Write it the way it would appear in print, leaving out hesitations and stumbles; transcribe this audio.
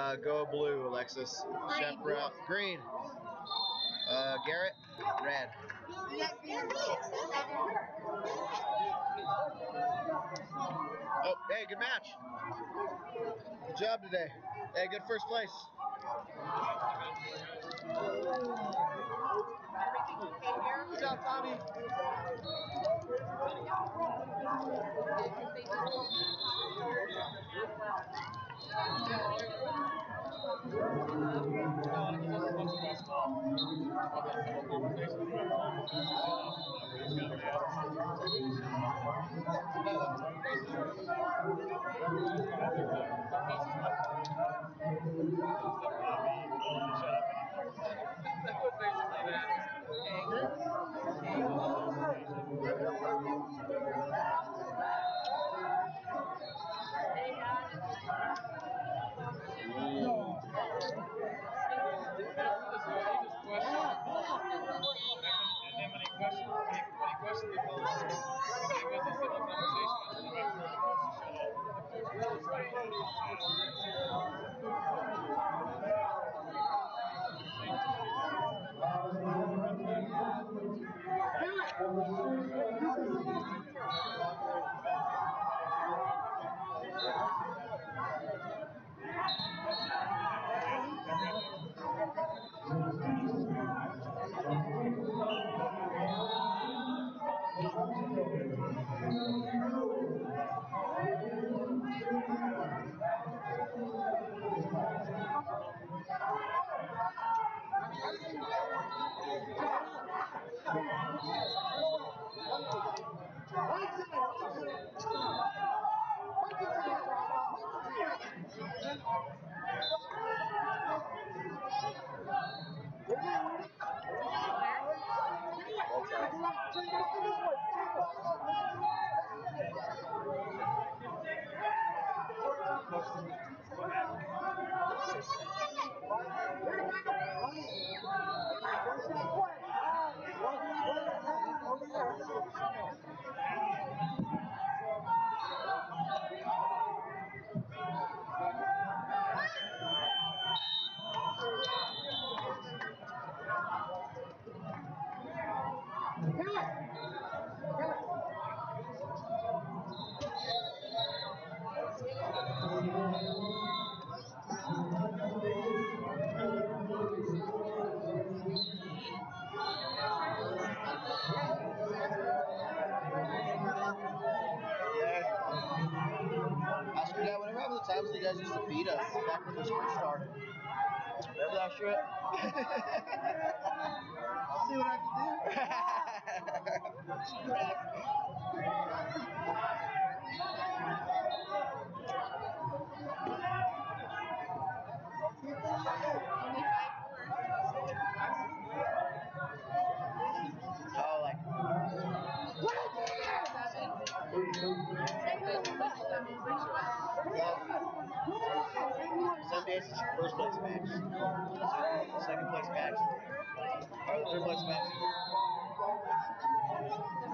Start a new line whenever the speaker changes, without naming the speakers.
Go blue, Alexis. Chef Ralph. Green. Garrett. Red. Oh, hey, good match. Good job today. Hey, good first place. Good job, Tommy. Oscar, Dad, whenever happens the times you guys used to beat us back when this first started. Remember that shit? I'll see what I can do. Oh, like. Some days it's first place match, second place match, or third place match.